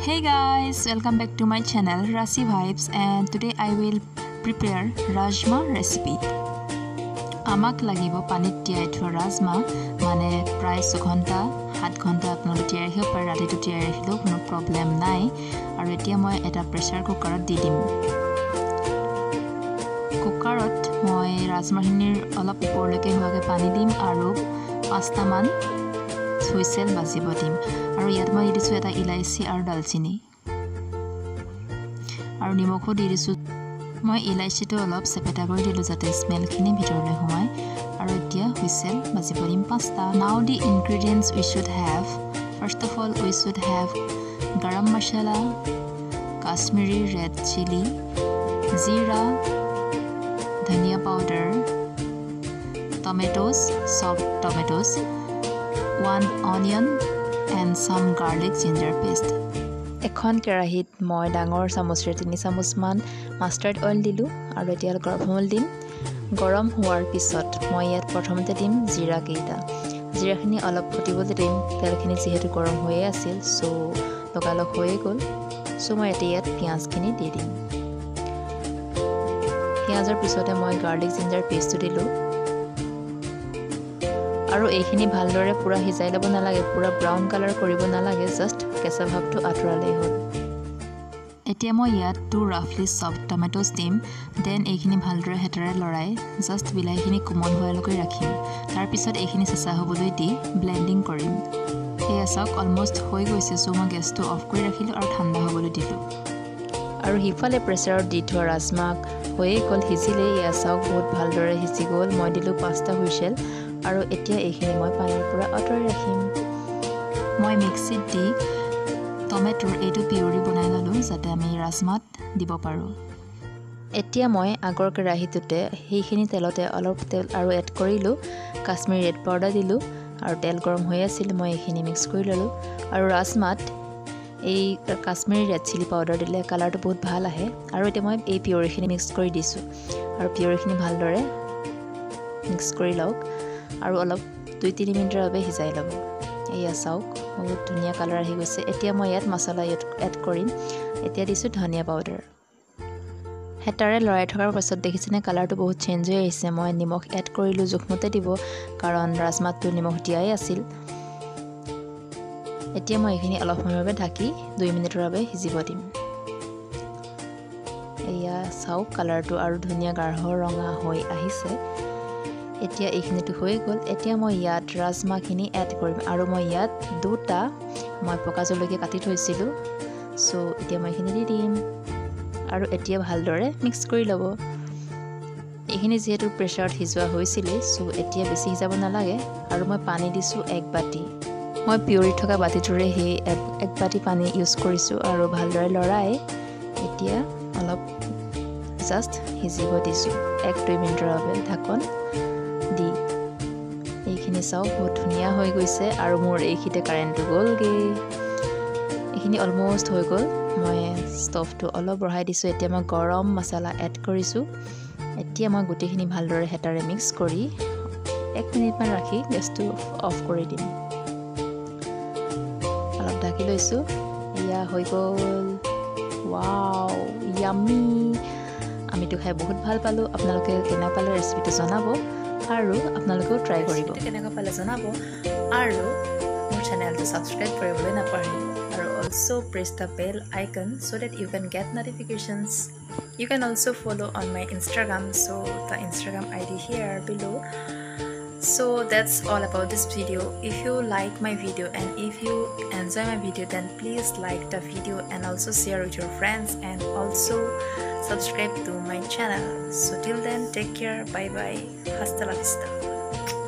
Hey guys, welcome back to my channel Rasi Vibes, and today I will prepare rajma recipe. Amak lagibo panit tiai thua rajma mane pray 6 ghonta 7 ghonta apnalo tiai rakhib par rati to tiai rakhilo kono problem nai aru etia moi eta pressure cooker di dim. Cooker ot moi rajma hinir olop upor leke hoage pani dim aru 5ta man whistle bajibo dim aru yat moi disu eta ilaichi aru dalchini aru nimokho di disu মই ইলাইচি তো অলপ সেপেটা কৰি দিলো যাতে smell খিনি ভিতৰলৈ সোমায় আৰু এতিয়া হুইসেল বাজিব দিম 5টা নাও দি ইনগ্ৰেডিয়েন্টস we should have first of all we should have garam masala Kashmiri red chili jeera dhania powder tomatoes soft tomatoes 1 onion and some garlic ginger paste এখন কেৰাহীত মই ডাঙৰ চামুচৰে 3 চামুচ মান মাষ্টাৰ্ড অইল দিলো আৰু এতিয়া গৰম হ'ল দিম গৰম হোৱাৰ পিছত মই ইয়াত প্ৰথমতে দিম জিৰা কেইটা জিৰাখিনি অলপ ফুটিবলৈ দিম তেলখিনি যেহেতু গৰম হৈ আছিল সো লগালগ হৈ গ'ল সো মই এতিয়া ইয়াত পিয়াজখিনি দি দিম পিয়াজৰ পিছতে মই গাৰ্লিক জিঞ্জাৰ পেষ্টটো দিলো আৰু এইখিনি ভালদৰে পুৰা হিজাই লব নালাগে পুৰা ব্ৰাউন কালাৰ কৰিব নালাগে জাস্ট কেঁচা ভাবটো আঁতৰালেই হ'ল এতিয়া মই ইয়াত 2 roughly soft tomatoes দিম দেন এইখিনি ভালদৰে হেতাৰে লৰাই জাস্ট বিলাইখিনি কোমল হোৱালৈকে ৰাখিম তাৰ পিছত এইখিনি চেঁচা হ'বলৈ দি ব্লেন্ডিং কৰিম এয়া চাওক অলমোষ্ট হৈ গৈছে সো মই গেছটো অফ কৰি ৰাখিলো আৰু ঠাণ্ডা হ'বলৈ দিলো আৰু হিফালে প্ৰেছাৰত দি থোৱা ৰাজমাক হৈ গ'ল হিজিলে এয়া চাওক বহুত ভালদৰে হিজি গ'ল মই দিলো 5টা হুইসেল আৰু এতিয়া এইখিনি মই পানীৰ পৰা আঁতৰাই ৰাখিম মই মিক্সিত দি টমেটোৰ এইটো পিউৰি বনাই ললো যাতে আমি ৰাজমাত দিব পাৰো এতিয়া মই আগৰ কেৰাহীটোতে সেইখিনি তেলতে অলপ তেল আৰু এড কৰিলো কাশ্মীৰী ৰেড পাউডাৰ দিলো আৰু তেল গৰম হৈ আছিল মই এইখিনি মিক্স কৰি ললো আৰু ৰাজমাত এই কাশ্মীৰী ৰেড চিলি পাউডাৰ দিলে কালাৰটো বহুত ভাল আহে আৰু এতিয়া মই এই পিউৰিখিনি মিক্স কৰি দিছো আৰু পিউৰিখিনি ভালদৰে মিক্স কৰি লওক আৰু অলপ 2-3 মিনিটৰ বাবে হিজাই লব এয়া চাওক বহুত ধুনিয়া কালাৰ আহি গৈছে এতিয়া মই ইয়াত মছলা এড কৰিম এতিয়া দিছো ধনিয়া পাউডাৰ হেটাৰে লৰাই থকাৰ পাছত দেখিছেনে কালাৰটো বহুত চেঞ্জ হৈ আহিছে মই নিমখ এড কৰিলো জোখমতে দিব কাৰণ ৰাজমাটো নিমখ দিয়াই আছিল এতিয়া মই এইখিনি অলপ সময়ৰ বাবে ঢাকি 2 মিনিটৰ বাবে হিজিব দিম এয়া চাওক কালাৰটো আৰু ধুনিয়া গাঢ় ৰঙা হৈ আহিছে এতিয়া এইখিনিটো হৈ গ'ল এতিয়া মই ইয়াত ৰাজমাখিনি এড কৰিম আৰু মই ইয়াত 2টা মই পকা জলকীয়া কাটি থৈছিলো সো এতিয়া মই এইখিনি দি দিম আৰু এতিয়া ভালদৰে মিক্স কৰি ল'ব এইখিনি যেহেতু প্ৰেছাৰত হিজোৱা হৈছিল সো এতিয়া বেছি হিজাব নালাগে আৰু মই পানী দিছো 1 বাটি মই পিউৰি থকা বাটিটোৰে হে 1 বাটি পানী ইউজ কৰিছো আৰু ভালদৰে লৰাই এতিয়া অলপ জাস্ট হিজিব দিছো 1-2 মিনিটৰ বাবে ঢাকন দি এইখিনি চাও বহুত ধুনিয়া হৈ গৈছে আৰু মোৰ এইখিতে কাৰেণ্টটো গ'লগে এইখিনি অলমোষ্ট হৈ গ'ল মই ষ্টভটো অলপ বঢ়াই দিছো এতিয়া মই গৰম মছলা এড কৰিছো এতিয়া মই গুটিখিনি ভালদৰে হেতাৰে মিক্স কৰি 1 মিনিট মান ৰাখি গেছটো অফ কৰি দিম অলপ ঢাকি লৈছো ইয়া হৈ গ'ল ওয়াও ইয়াম্মি আমিটো খাই বহুত ভাল পালো আপোনালোকে কেনে পালে ৰেচিপিটো জনাব আৰু আপোনালোকেও ট্ৰাই কৰিব কেনেকৈ পালে জনাব আৰু মোৰ চেনেলটো সাবস্ক্ৰাইব কৰিবলৈ নাপাহৰিব আৰু also press the bell icon so that you can get notifications you can also follow on my Instagram so the Instagram ID here below so that's all about this video if you like my video and if you enjoy my video then please like the video and also share with your friends and also subscribe to my channel so till then take care bye bye hasta la vista